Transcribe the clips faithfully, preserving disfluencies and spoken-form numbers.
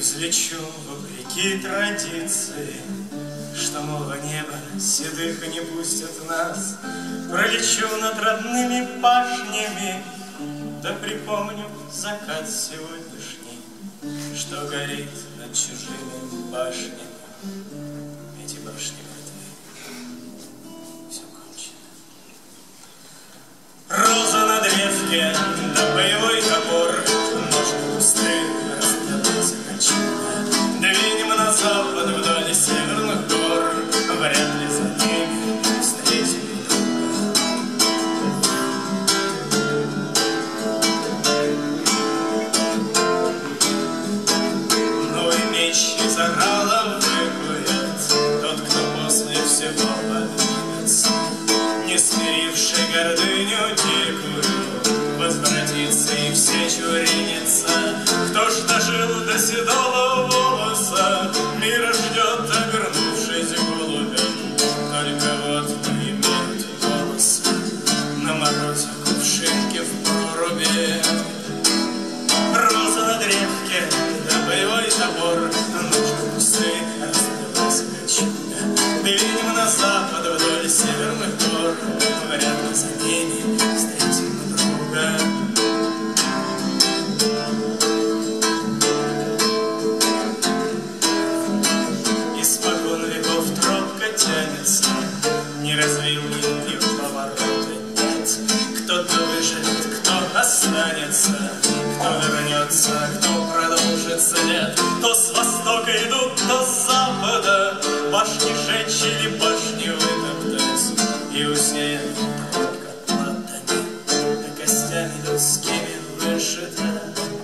взлечу вопреки традиции, что, мол, небо седых не пустят нас. Пролечу над родными пашнями, да припомню закат сегодняшний, что горит над чужими башнями. Эти башни мертвы, все кончено. Роза на древке, да боевой топор, может, пустых раздалась кончина. Двинем на запад вдоль северных гор, вряд ли за ними встретим друга. Новый меч из орала выкует тот, кто после всего поднимется, не смиривший гордыню дикую, возвратится и в сечу ринется. Кто ж дожил до седого волоса, мира ждет, обернувшись голубем. Только вот не имеют голоса на морозе кувшинки в проруби. Роза на древке, да боевой топор, ночь пусты раздалась кочуга. Двинем на запад вдоль северных гор, вряд ли за ними встретим друга. Испокон веков тропка тянется, ни развилки, ни поворота нет. Кто-то выживет, кто останется, кто вернется, кто продолжит след. То с востока идут, то с запада, башни жечь или башни вытоптать, и усеян тропка платами, да костями людскими вышита.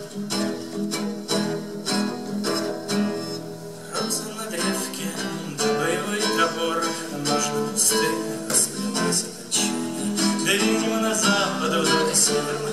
Роза на древке, да боевой топор, можно пустых расплелась кончина. Двинем на запад вдоль северных